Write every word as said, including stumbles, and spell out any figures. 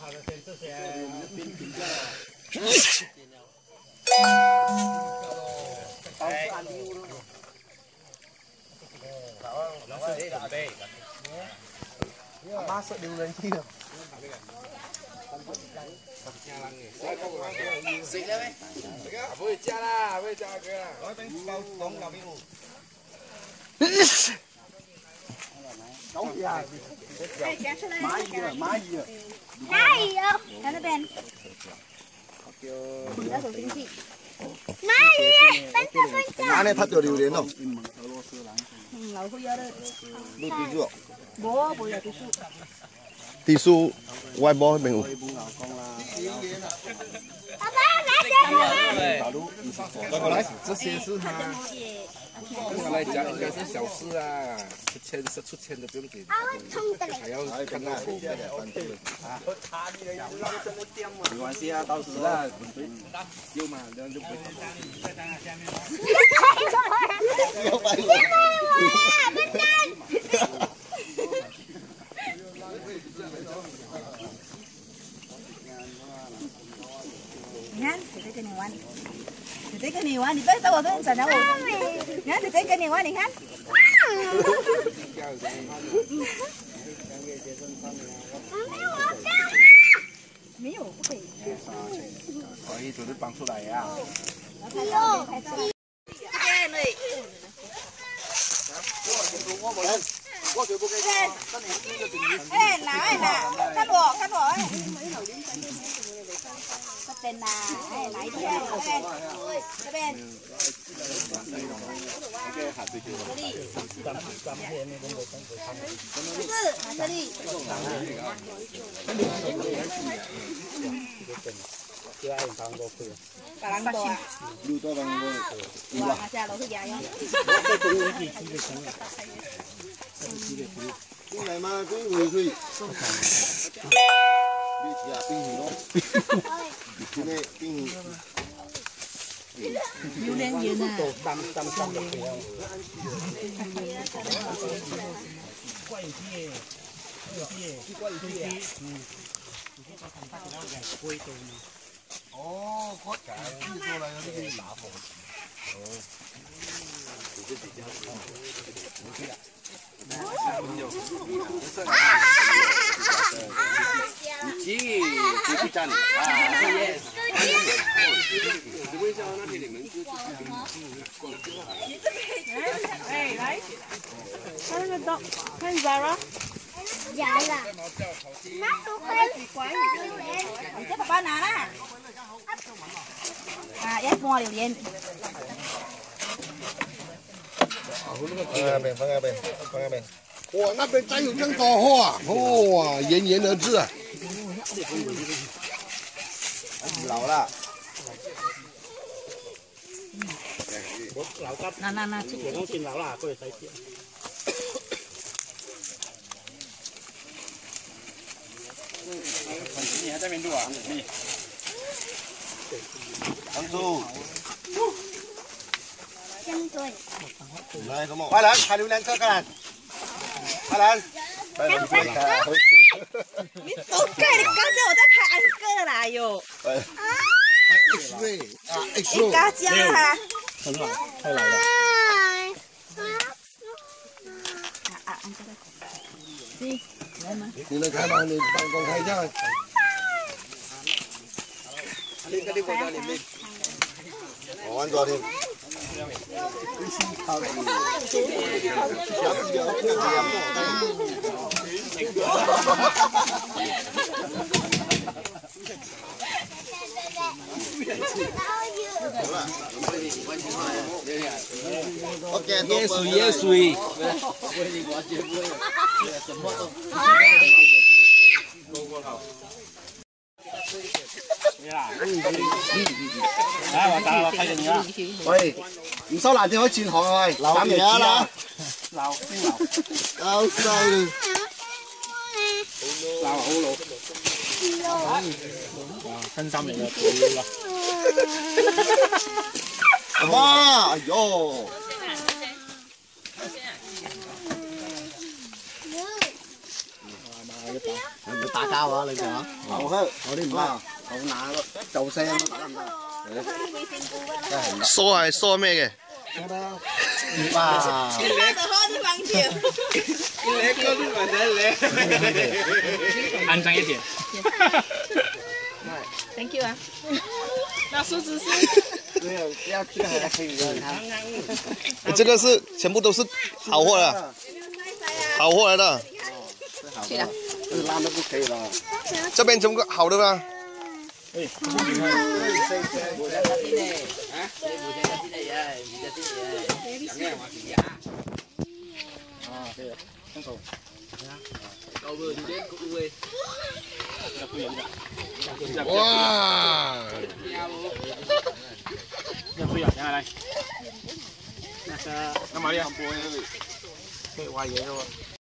Má sợ điều lên kia. Xịn đấy mấy. Vui cha la, vui cha kìa. Nói bánh bao bóng là bánh Đóng gì à? Má gì à? Má gì à? Này không? Nó nó bên. Đã thử chính trị. Này, bánh cho bánh cho. Má này thắt được điều đến không? Lẩu không vô đây. Bố tí rượu. Bố, bố là tí su. Tí su, ngoài bó bình ủ. 爸爸来这个。 来，这些是他。对他来讲应该是小事啊，出千是出千都不用给，还要看到狗。没关系啊，到时啊，丢嘛，这样就不会。 你看，姐姐跟你玩，姐姐跟你玩，你不要找我跟闪着我。你看，姐姐跟你玩，你看。没有，不可以。 可以，就是绑出来呀。 哎呦，拍照。哎，对。 我就不给你。 哎，拿哎拿，看我看我哎。ก็เป็นนาให้ไหลเที่ยวก็เป็นก็เป็น是拿这里把人多路多人多， 哇，下楼去压哟。 进来嘛，进回去。你吃啊，冰淇淋咯。今天冰淇淋。 榴莲圆啊。 当当当的火。 怪些，怪些，怪些，嗯。 哦，我改制作了这个拿火。哦。 鸡，不是站啊，对。为啥那天你们就哎，来，看得到，看一下吧。dạ là mắt tôi quên你这爸爸拿啦啊一摸榴莲放那边，放那边，放那边。哇，那边真有真大货啊！哇，炎炎而至啊！老了。 老急， 嗱嗱嗱， 員工見樓啦，過嚟睇先。你还在那边录啊？你。 杨叔。 相對。 来，什么？快来，拍榴莲哥看。快来。快来，快来。 你走開，你剛才我在拍安哥啦喲。 X ray 啊 ，X ray。 你家家啦。 很好，太老了。 啊啊，安哥的。你來嗎？ 你能开吗？你帮公开一下。 你跟你过到里面。 我玩昨天。 耶稣耶稣。 来，我打我睇住你啦。 喂，唔收辣椒可以轉行啊喂，老嘢啦， 老老老細。 老好老。 哇，新衫嚟嘅，啦。 哇，哎呦！ 打交啊，你哋啊？牛靴，我啲唔得，牛乸咯，就聲都打唔得。 梳係梳咩嘅？ 哇！ 你哋開啲冷條。 你哥都唔使你。 安靜一點。 Thank you 啊。那梳子是？ 没有，不要这个还可以的， 你这个是全部都是好货了，好货来的。 去了。 这烂的不可以了。 这边全部好的吧？ 哎，啊，对，伸手。 到不你连顾喂。 要不远的。 哇！ 要不远，下来。那个，那玛丽亚，可以挖椰肉。